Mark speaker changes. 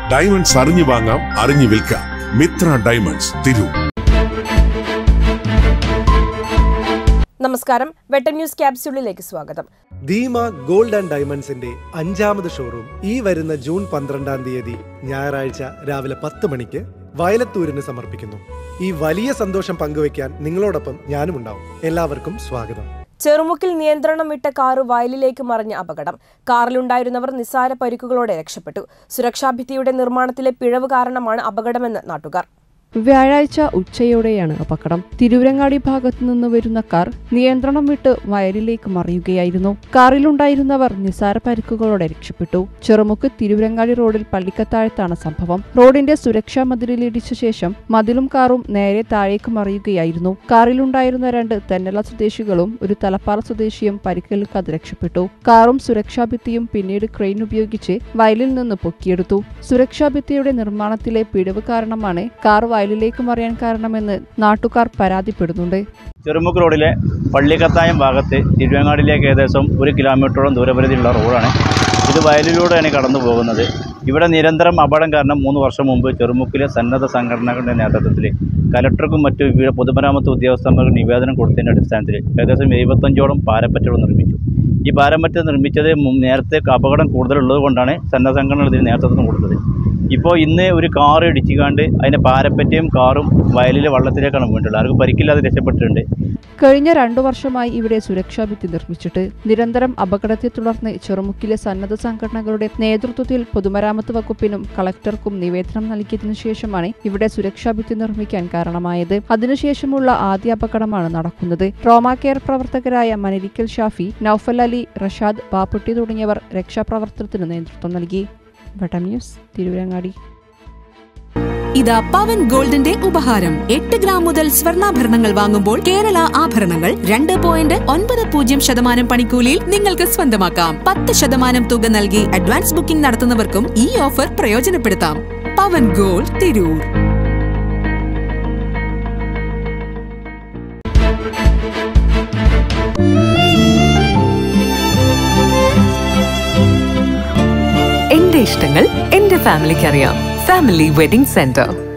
Speaker 1: Diamonds അറിഞ്ഞു വാങ്ങാം, അറിഞ്ഞു വിൽക്കാം. മിത്ര ഡയമണ്ട്സ്, തിരൂർ.
Speaker 2: നമസ്കാരം, വെട്ടം ന്യൂസ് ക്യാപ്സ്യൂളിലേക്ക് സ്വാഗതം.
Speaker 3: ധീമ ഗോൾഡ് ആൻഡ് ഡയമണ്ട്സിന്റെ 5ാമത് ഷോറൂം ഈ വരുന്ന ജൂൺ 12-ാം തീയതി ഞായറാഴ്ച രാവിലെ 10 മണിക്ക് വയലത്തൂരിന് സമർപ്പിക്കുന്നു. ഈ വലിയ സന്തോഷം പങ്കുവയ്ക്കാൻ നിങ്ങളോടൊപ്പം ഞാനും ഉണ്ടാവും. എല്ലാവർക്കും സ്വാഗതം.
Speaker 2: ചെറുമുക്കിൽ നിയന്ത്രണം വിട്ട കാറ് വയലിലേക്ക് മറിഞ്ഞ അപകടം. കാറിലുണ്ടായിരുന്നവർ നിസ്സാര പരിക്കുകളോടെ രക്ഷപ്പെട്ടു. സുരക്ഷാഭിത്തിയുടെ നിർമ്മാണത്തിലെ പിഴവ് കാരണമാണ് അപകടമെന്ന് നാട്ടുകാർ.
Speaker 4: വ്യാഴാഴ്ച ഉച്ചയോടെയാണ് അപകടം. തിരുവരങ്ങാടി ഭാഗത്തു നിന്ന് വരുന്ന കാർ നിയന്ത്രണം വിട്ട് വയലിലേക്ക് മറിയുകയായിരുന്നു. കാറിലുണ്ടായിരുന്നവർ നിസാര പരിക്കുകളോടെ രക്ഷപ്പെട്ടു. ചെറുമുക്ക് തിരുവരങ്ങാടി റോഡിൽ പള്ളിക്കത്താഴത്താണ് സംഭവം. റോഡിന്റെ സുരക്ഷാ മതിലിലിടിച്ച ശേഷം മതിലും കാറും നേരെ താഴേക്ക് മറിയുകയായിരുന്നു. കാറിലുണ്ടായിരുന്ന 2 തെന്നല സ്വദേശികളും ഒരു തലപ്പാറ സ്വദേശിയും പരിക്കേൽക്കാതെ രക്ഷപ്പെട്ടു. കാറും സുരക്ഷാഭിത്തിയും പിന്നീട് ക്രെയിൻ ഉപയോഗിച്ച് വയലിൽ നിന്ന് പൊക്കിയെടുത്തു. സുരക്ഷാഭിത്തിയുടെ നിർമ്മാണത്തിലെ പിഴവ് കാരണമാണ് കാർ വയലിലേക്ക് മറിയാൻ കാരണമെന്ന് നാട്ടുകാർ പരാതിപ്പെടുന്നുണ്ട്.
Speaker 5: ചെറുമുക്ക് റോഡിലെ പള്ളിക്കത്തായം ഭാഗത്ത് തിരുവങ്ങാടിലേക്ക് ഏകദേശം 1 കിലോമീറ്ററോളം ദൂരപരിധിയുള്ള റോഡാണ്. ഇത് വയലിലൂടെയാണ് കടന്നു പോകുന്നത്. ഇവിടെ നിരന്തരം അപകടം കാരണം 3 വർഷം മുമ്പ് ചെറുമുക്കിലെ സന്നദ്ധ സംഘടനകളുടെ നേതൃത്വത്തിൽ കലക്ടർക്കും മറ്റു പൊതുമരാമത്ത് ഉദ്യോഗസ്ഥന്മാർക്ക് നിവേദനം കൊടുത്തതിൻ്റെ അടിസ്ഥാനത്തിൽ ഏകദേശം 75ഓളം പാരപ്പറ്റുകൾ നിർമ്മിച്ചു. ഈ പാരപ്പറ്റ് നിർമ്മിച്ചത് നേരത്തെ അപകടം കൂടുതലുള്ളത് കൊണ്ടാണ് സന്നദ്ധ സംഘടനകൾ ഇതിന് നേതൃത്വം കൊടുത്തത്. ഇപ്പോൾ ഇന്ന് ഒരു കാർ ഇടിച്ചുകൊണ്ട് അതിൻ്റെ പാരപ്പറ്റയും കാറും വയലിലെ വള്ളത്തിലേക്കാണ് വീണ്ടുള്ളത്. ആർക്കും പരിക്കില്ലാതെ രക്ഷപ്പെട്ടിട്ടുണ്ട്.
Speaker 4: കഴിഞ്ഞ 2 വർഷമായി ഇവിടെ സുരക്ഷാഭിത്തി നിർമ്മിച്ചിട്ട് നിരന്തരം അപകടത്തെ തുടർന്ന് ചെറുമുക്കിലെ സന്നദ്ധ സംഘടനകളുടെ നേതൃത്വത്തിൽ പൊതുമരാമത്ത് വകുപ്പിനും കളക്ടർക്കും നിവേദനം നൽകിയതിനു ശേഷമാണ് ഇവിടെ സുരക്ഷാഭിത്തി നിർമ്മിക്കാൻ കാരണമായത്. അതിനുശേഷമുള്ള ആദ്യ അപകടമാണ് നടക്കുന്നത്. ട്രോമാ കെയർ പ്രവർത്തകരായ മനിരിക്കൽ ഷാഫി, നൌഫൽ അലി, റഷാദ്, ബാപ്പുട്ടി തുടങ്ങിയവർ രക്ഷാപ്രവർത്തനത്തിന് നേതൃത്വം നൽകി. വെട്ടം ന്യൂസ്, തിരുവരങ്ങാടി.
Speaker 6: ഇതാ പവൻ ഗോൾഡിന്റെ ഉപഹാരം. 8 ഗ്രാം മുതൽ സ്വർണ്ണാഭരണങ്ങൾ വാങ്ങുമ്പോൾ കേരള ആഭരണങ്ങൾ 2.90% പണിക്കൂലിയിൽ നിങ്ങൾക്ക് സ്വന്തമാക്കാം. 10% തുക നൽകി അഡ്വാൻസ് ബുക്കിംഗ് നടത്തുന്നവർക്കും ഈ ഓഫർ പ്രയോജനപ്പെടുത്താം. പവൻ ഗോൾഡ്, തിരൂർ.
Speaker 7: എന്റെ ഇഷ്ടങ്ങൾ എന്റെ ഫാമിലിക്ക് അറിയാം. Family wedding centre.